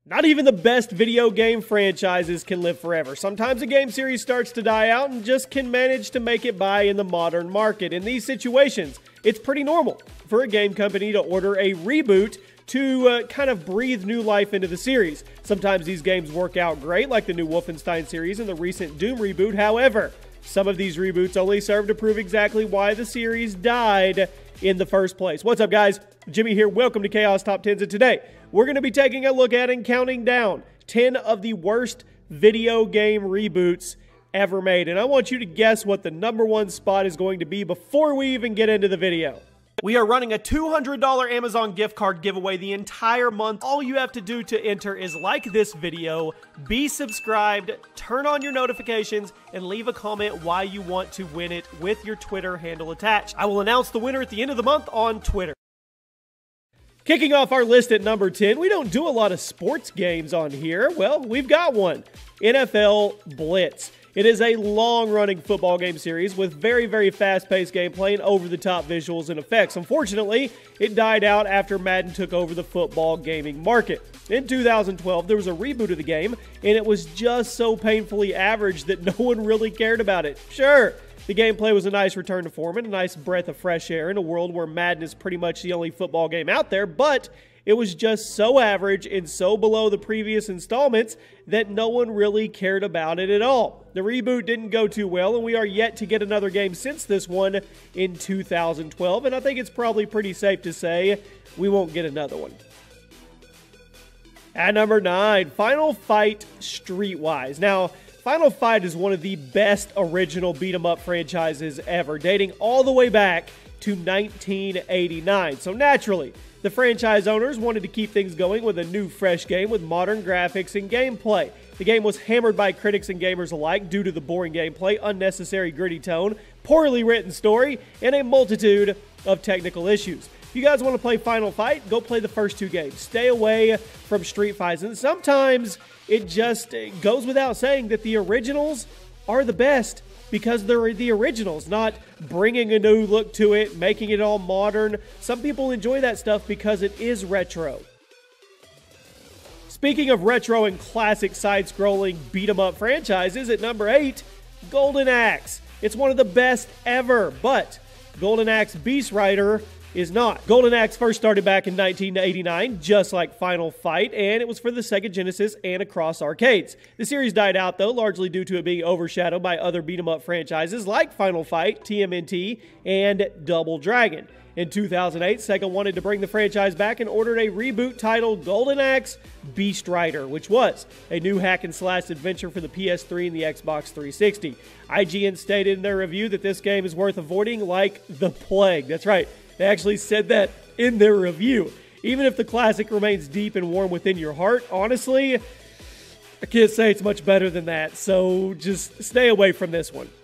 Not even the best video game franchises can live forever. Sometimes a game series starts to die out and just can manage to make it by in the modern market. In these situations, it's pretty normal for a game company to order a reboot to kind of breathe new life into the series. Sometimes these games work out great, like the new Wolfenstein series and the recent Doom reboot. However, some of these reboots only serve to prove exactly why the series died in the first place. What's up, guys? Jimmy here. Welcome to Chaos Top 10s, and today we're going to be taking a look at and counting down 10 of the worst video game reboots ever made. And I want you to guess what the number one spot is going to be before we even get into the video. We are running a $200 Amazon gift card giveaway the entire month. All you have to do to enter is like this video, be subscribed, turn on your notifications, and leave a comment why you want to win it with your Twitter handle attached. I will announce the winner at the end of the month on Twitter. Kicking off our list at number 10, we don't do a lot of sports games on here. Well, we've got one. NFL Blitz. It is a long-running football game series with very, very fast-paced gameplay and over-the-top visuals and effects. Unfortunately, it died out after Madden took over the football gaming market. In 2012, there was a reboot of the game, and it was just so painfully average that no one really cared about it. Sure, the gameplay was a nice return to form and a nice breath of fresh air in a world where Madden is pretty much the only football game out there, but it was just so average and so below the previous installments that no one really cared about it at all. The reboot didn't go too well, and we are yet to get another game since this one in 2012, and I think it's probably pretty safe to say we won't get another one. At number 9, Final Fight Streetwise. Now, Final Fight is one of the best original beat-em-up franchises ever, dating all the way back to 1989. So naturally, the franchise owners wanted to keep things going with a new, fresh game with modern graphics and gameplay. The game was hammered by critics and gamers alike due to the boring gameplay, unnecessary gritty tone, poorly written story, and a multitude of technical issues. If you guys want to play Final Fight, go play the first two games. Stay away from Street Fights. And sometimes it just goes without saying that the originals are the best because they're the originals, not bringing a new look to it, making it all modern. Some people enjoy that stuff because it is retro. Speaking of retro and classic side-scrolling beat-em-up franchises, at number 8, Golden Axe. It's one of the best ever, but Golden Axe Beast Rider is not. Golden Axe first started back in 1989, just like Final Fight, and it was for the Sega Genesis and across arcades. The series died out, though, largely due to it being overshadowed by other beat-em-up franchises like Final Fight, TMNT, and Double Dragon. In 2008, Sega wanted to bring the franchise back and ordered a reboot titled Golden Axe Beast Rider, which was a new hack-and-slash adventure for the PS3 and the Xbox 360. IGN stated in their review that this game is worth avoiding like the plague. That's right. They actually said that in their review. Even if the classic remains deep and warm within your heart, honestly, I can't say it's much better than that, so just stay away from this one.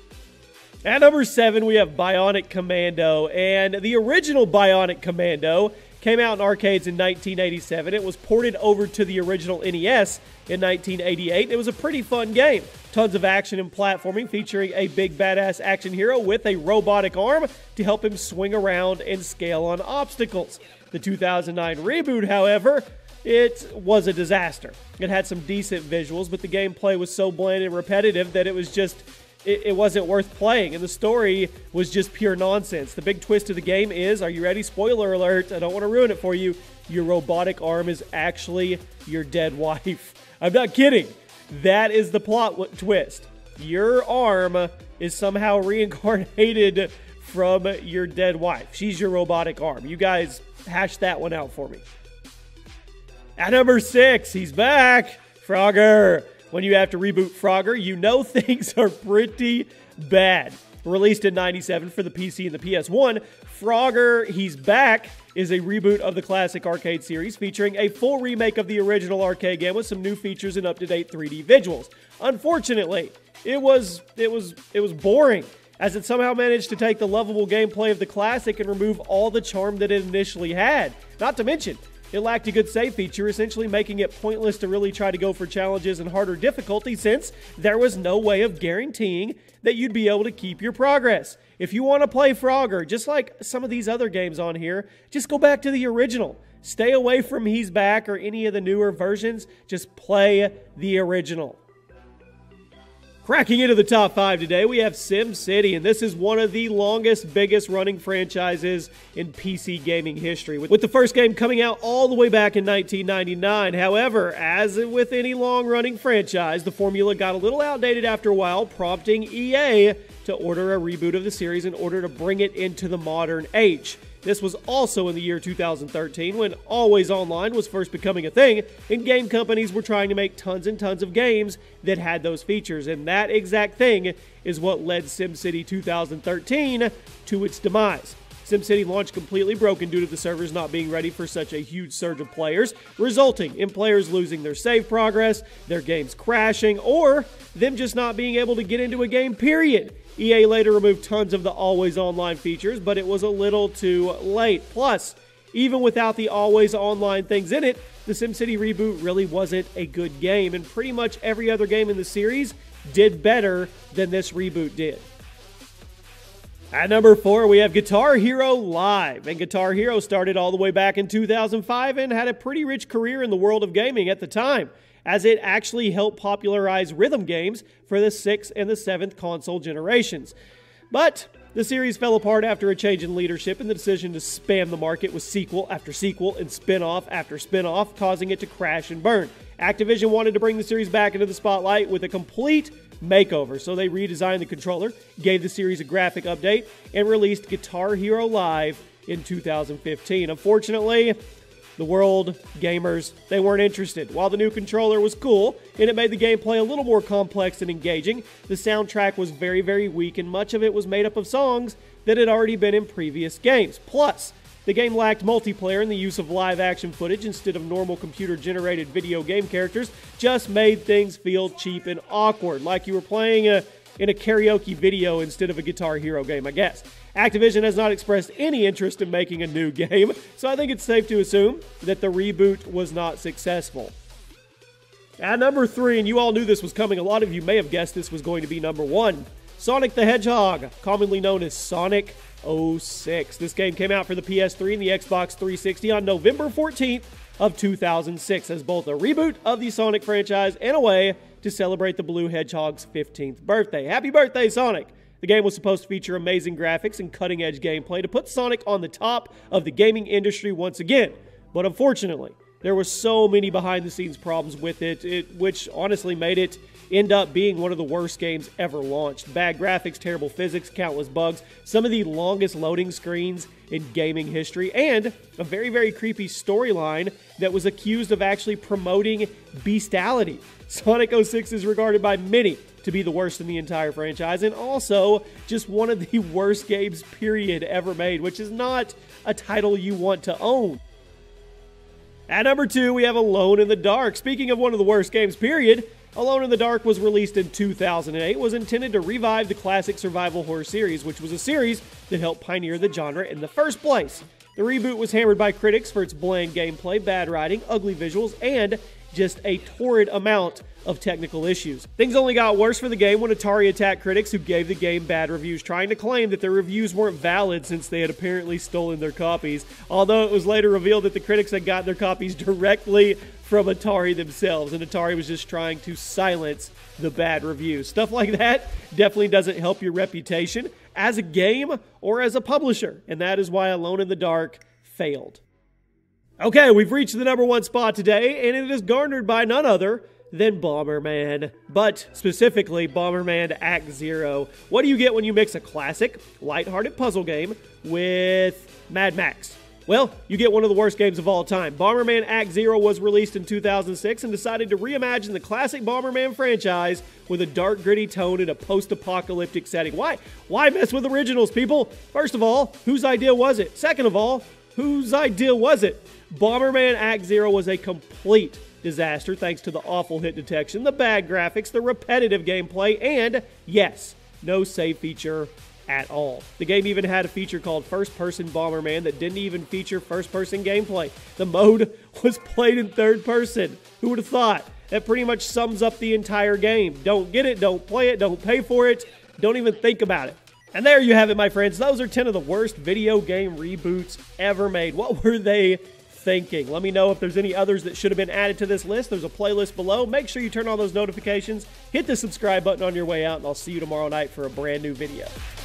At number 7, we have Bionic Commando, and the original Bionic Commando came out in arcades in 1987. It was ported over to the original NES in 1988. It was a pretty fun game. Tons of action and platforming featuring a big badass action hero with a robotic arm to help him swing around and scale on obstacles. The 2009 reboot, however, it was a disaster. It had some decent visuals, but the gameplay was so bland and repetitive that it was just it wasn't worth playing, and the story was just pure nonsense. The big twist of the game is, are you ready? Spoiler alert, I don't want to ruin it for you, your robotic arm is actually your dead wife. I'm not kidding. That is the plot twist. Your arm is somehow reincarnated from your dead wife. She's your robotic arm. You guys hash that one out for me. At number 6, he's back. Frogger. When you have to reboot Frogger, you know things are pretty bad. Released in 97 for the PC and the PS1, Frogger, He's Back is a reboot of the classic arcade series featuring a full remake of the original arcade game with some new features and up-to-date 3D visuals. Unfortunately, it was boring, as it somehow managed to take the lovable gameplay of the classic and remove all the charm that it initially had. Not to mention, it lacked a good save feature, essentially making it pointless to really try to go for challenges and harder difficulty since there was no way of guaranteeing that you'd be able to keep your progress. If you want to play Frogger, just like some of these other games on here, just go back to the original. Stay away from He's Back or any of the newer versions. Just play the original. Cracking into the top 5 today, we have SimCity, and this is one of the longest, biggest running franchises in PC gaming history, with the first game coming out all the way back in 1999. However, as with any long-running franchise, the formula got a little outdated after a while, prompting EA to order a reboot of the series in order to bring it into the modern age. This was also in the year 2013 when Always Online was first becoming a thing, and game companies were trying to make tons and tons of games that had those features, and that exact thing is what led SimCity 2013 to its demise. SimCity launched completely broken due to the servers not being ready for such a huge surge of players, resulting in players losing their save progress, their games crashing, or them just not being able to get into a game, period. EA later removed tons of the Always Online features, but it was a little too late. Plus, even without the Always Online things in it, the SimCity reboot really wasn't a good game, and pretty much every other game in the series did better than this reboot did. At number 4, we have Guitar Hero Live, and Guitar Hero started all the way back in 2005 and had a pretty rich career in the world of gaming at the time, as it actually helped popularize rhythm games for the 6th and the 7th console generations. But the series fell apart after a change in leadership and the decision to spam the market with sequel after sequel and spin-off after spin-off, causing it to crash and burn. Activision wanted to bring the series back into the spotlight with a complete makeover, so they redesigned the controller, gave the series a graphic update, and released Guitar Hero Live in 2015. Unfortunately, the world, gamers, they weren't interested. While the new controller was cool, and it made the gameplay a little more complex and engaging, the soundtrack was very, very weak, and much of it was made up of songs that had already been in previous games. Plus, the game lacked multiplayer, and the use of live-action footage instead of normal computer-generated video game characters just made things feel cheap and awkward, like you were playing in a karaoke video instead of a Guitar Hero game, I guess. Activision has not expressed any interest in making a new game, so I think it's safe to assume that the reboot was not successful. At number 3, and you all knew this was coming, a lot of you may have guessed this was going to be number 1, Sonic the Hedgehog, commonly known as Sonic 06. This game came out for the PS3 and the Xbox 360 on November 14th of 2006 as both a reboot of the Sonic franchise and a way to celebrate the Blue Hedgehog's 15th birthday. Happy birthday, Sonic! The game was supposed to feature amazing graphics and cutting-edge gameplay to put Sonic on the top of the gaming industry once again. But unfortunately, there were so many behind-the-scenes problems with it, which honestly made it end up being one of the worst games ever launched. Bad graphics, terrible physics, countless bugs, some of the longest loading screens in gaming history, and a very, very creepy storyline that was accused of actually promoting bestiality. Sonic 06 is regarded by many to be the worst in the entire franchise, and also just one of the worst games, period, ever made, which is not a title you want to own. At number 2, we have Alone in the Dark. Speaking of one of the worst games, period, Alone in the Dark was released in 2008, was intended to revive the classic survival horror series, which was a series that helped pioneer the genre in the first place. The reboot was hammered by critics for its bland gameplay, bad writing, ugly visuals, and just a torrid amount of technical issues. Things only got worse for the game when Atari attacked critics who gave the game bad reviews, trying to claim that their reviews weren't valid since they had apparently stolen their copies, although it was later revealed that the critics had gotten their copies directly from Atari themselves, and Atari was just trying to silence the bad reviews. Stuff like that definitely doesn't help your reputation as a game or as a publisher, and that is why Alone in the Dark failed. Okay, we've reached the number 1 spot today, and it is garnered by none other than Bomberman, but specifically Bomberman Act Zero. What do you get when you mix a classic, lighthearted puzzle game with Mad Max? Well, you get one of the worst games of all time. Bomberman Act Zero was released in 2006 and decided to reimagine the classic Bomberman franchise with a dark, gritty tone in a post-apocalyptic setting. Why mess with originals, people? First of all, whose idea was it? Second of all, whose idea was it? Bomberman Act Zero was a complete disaster thanks to the awful hit detection, the bad graphics, the repetitive gameplay, and, yes, no save feature at all. The game even had a feature called First Person Bomberman that didn't even feature first-person gameplay. The mode was played in third person. Who would have thought? That pretty much sums up the entire game. Don't get it, don't play it, don't pay for it, don't even think about it. And there you have it, my friends. Those are 10 of the worst video game reboots ever made. What were they thinking. Let me know if there's any others that should have been added to this list. There's a playlist below. Make sure you turn on those notifications. Hit the subscribe button on your way out, and I'll see you tomorrow night for a brand new video.